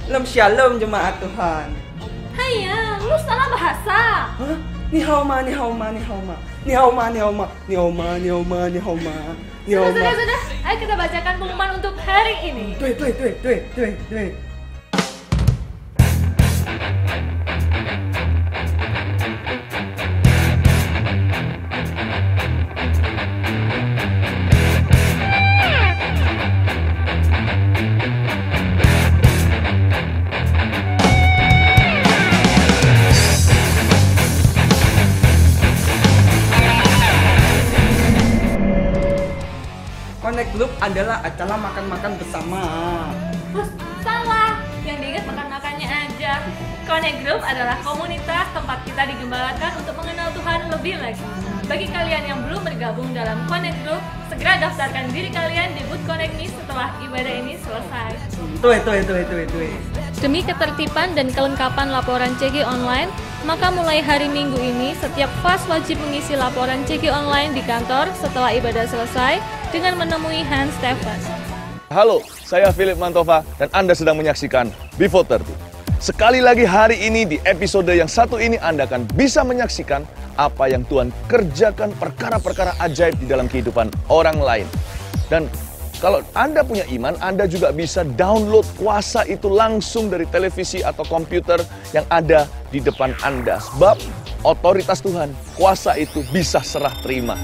Shalom jemaat Tuhan. Haiya, lu salah bahasa. Hah? Ni hao ma, ni hao ma, ni hao ma. Ni hao ma, ni hao ma. Ni hao ma, ni hao ma, ni hao ma. Ni hao ma. Sudah. Ayo kita bacakan pengumuman untuk hari ini. 对。Connect Group adalah acara makan-makan bersama. Salah, yang diingat makan-makannya aja. Connect Group adalah komunitas tempat kita digembalakan untuk mengenal Tuhan lebih lagi. Bagi kalian yang belum bergabung dalam Connect Group, segera daftarkan diri kalian di Booth Connect Me setelah ibadah ini selesai. Tuh. Demi ketertiban dan kelengkapan laporan CG online, maka mulai hari Minggu ini setiap FAS wajib mengisi laporan CG online di kantor setelah ibadah selesai dengan menemui Hans Stefan. Halo, saya Philip Mantova dan Anda sedang menyaksikan Before 30. Sekali lagi hari ini di episode yang satu ini Anda akan bisa menyaksikan apa yang Tuhan kerjakan, perkara-perkara ajaib di dalam kehidupan orang lain. Dan kalau Anda punya iman, Anda juga bisa download kuasa itu langsung dari televisi atau komputer yang ada di depan Anda. Sebab otoritas Tuhan, kuasa itu bisa serah terima.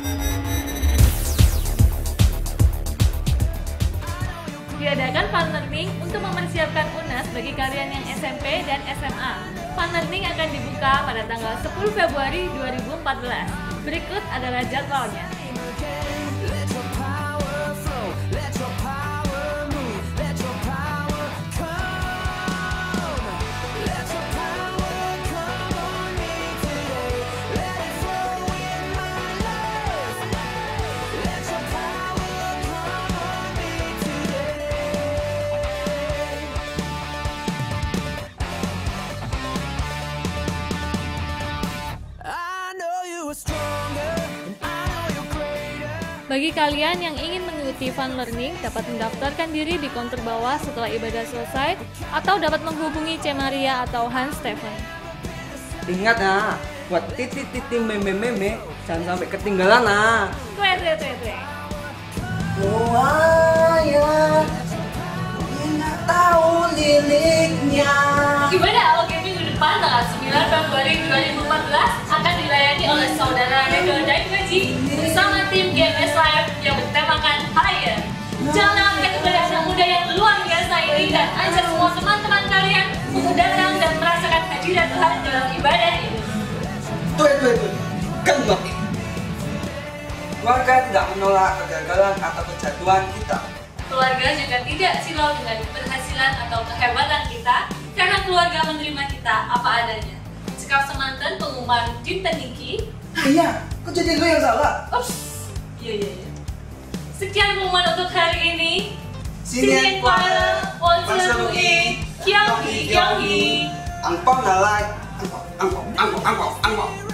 Diadakan Fun Learning untuk mempersiapkan UNAS bagi kalian yang SMP dan SMA. Fun Learning akan dibuka pada tanggal 10 Februari 2014. Berikut adalah jadwalnya. Bagi kalian yang ingin mengikuti Fun Learning, dapat mendaftarkan diri di konter bawah setelah ibadah selesai, atau dapat menghubungi C. Maria atau Hans Stefan. Ingat ya, buat titik-titik meme, jangan sampai ketinggalan nah. Tue. Wah ya, nggak tahu liriknya. Ibadah Alkitab minggu depan tanggal 9 Februari 2014 akan dilayani oleh saudara Rego Daimwaji bersama tim GMS Live yang bertemakan Higher. Jangan lewatkan ibadah anak muda yang luar biasa ini dan ajak semua teman-teman kalian untuk datang dan merasakan hadirat Tuhan dalam ibadah ini. Tuh. Kembali. Keluarga tidak menolak kegagalan atau kejatuhan kita. Keluarga juga tidak silau dengan keberhasilan atau kehebatan kita, karena keluarga menerima kita apa adanya. Sekal semanten pengumuman Dinten Niki. Iya, kok jadi gue yang salah? Ups, iya. Sekian pengumuman untuk hari ini. Sinien kuala, Onselui, Kyonghi. Angpau nalai, angpau.